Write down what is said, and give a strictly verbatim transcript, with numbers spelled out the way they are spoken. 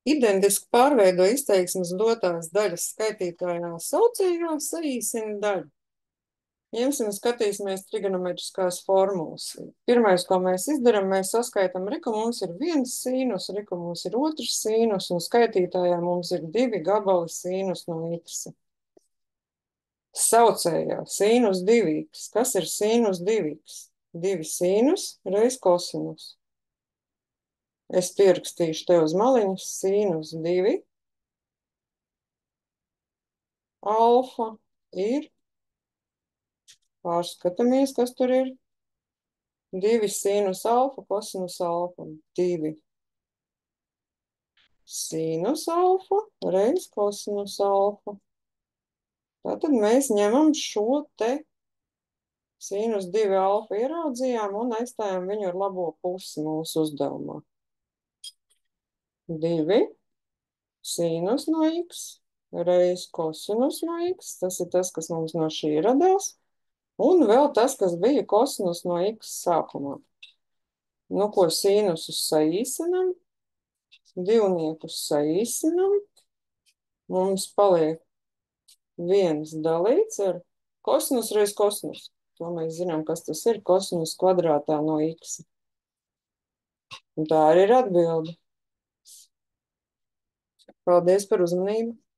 Identiski pārveido izteiksmes dotās daļas skaitītājā saucējā, saīsina daļu. Ņemsim un skatīsimies trigonometriskās formulas. Pirmais, ko mēs izdaram, mēs saskaitam, reku mums ir viens sīnus, reku mums ir otrs sīnus, un skaitītājā mums ir divi gabali sīnus no x. Saucējā sīnus divi x. Kas ir sīnus divi x? divi sīnus reiz kosinus. Es pierakstīšu te uz maliņas sīnus divi. Alfa ir, pārskatāmies, kas tur ir. divi sīnus alfa, kosinus alfa. divi sīnus alfa reiz kosinus alfa. Tātad mēs ņemam šo te sīnus divi alfa ieraudzījām un aizstājam viņu ar labo pusi mūsu uzdevumā. divi sīnus no x reiz kosinus no x. Tas ir tas, kas mums no šī radās. Un vēl tas, kas bija kosinus no x sākumā. Nu, ko sīnusus saīsinam, divniekus saīsinam, mums paliek viens dalīts ar kosinus reiz kosinus. To mēs zinām, kas tas ir, kosinus kvadrātā no x. Un tā arī ir atbilde. Paldies par uzmanību!